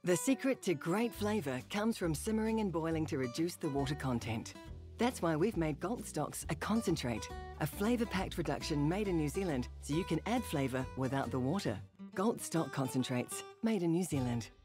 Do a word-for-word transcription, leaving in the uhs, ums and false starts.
The secret to great flavour comes from simmering and boiling to reduce the water content. That's why we've made Gault stocks a concentrate, a flavour-packed reduction made in New Zealand so you can add flavour without the water. Gault stock concentrates, made in New Zealand.